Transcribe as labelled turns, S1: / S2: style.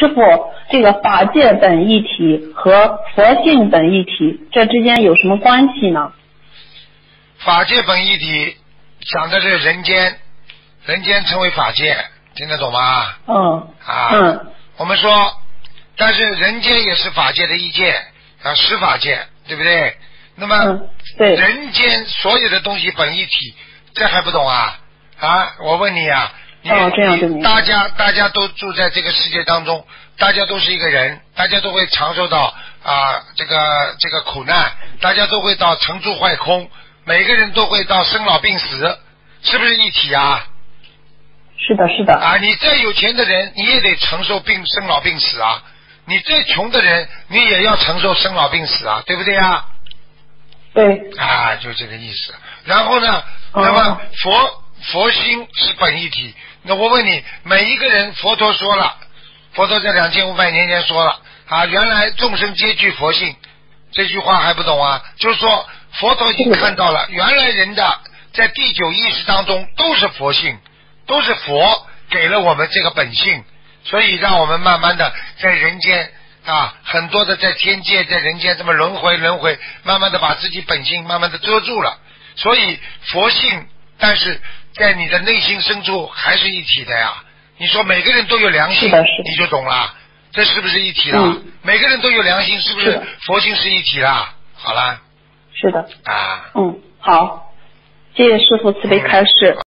S1: 师傅，这个法界本一体和佛性本一体，这之间有什么关系呢？
S2: 法界本一体讲的是人间，人间称为法界，听得懂吗？我们说，但是人间也是法界的一界啊，十法界，对不对？那么，
S1: 对，
S2: 人间所有的东西本一体，这还不懂啊？我问你啊，
S1: 这样就明白。
S2: 大家都住在这个世界当中，大家都是一个人，大家都会尝受到这个苦难，大家都会到成住坏空，每个人都会到生老病死，是不是一体啊？
S1: 是的，是的。
S2: 你再有钱的人，你也得承受生老病死啊；你再穷的人，你也要承受生老病死啊，对不对啊？
S1: 对。
S2: 就这个意思。然后呢，那么佛心是本一体。那我问你，每一个人，佛陀说了，佛陀在2500年前说了原来众生皆具佛性，这句话还不懂啊？就是说，佛陀已经看到了，原来人的在第九意识当中都是佛性，都是佛给了我们这个本性，所以让我们慢慢的在人间很多的在天界在人间这么轮回，慢慢的把自己本性慢慢的遮住了。所以佛性，但是在你的内心深处还是一体的呀。你说每个人都有良心，你就懂了，这是不是一体了？每个人都有良心，是不是佛性是一体了？好了。
S1: 是的。好，谢谢师父慈悲开示。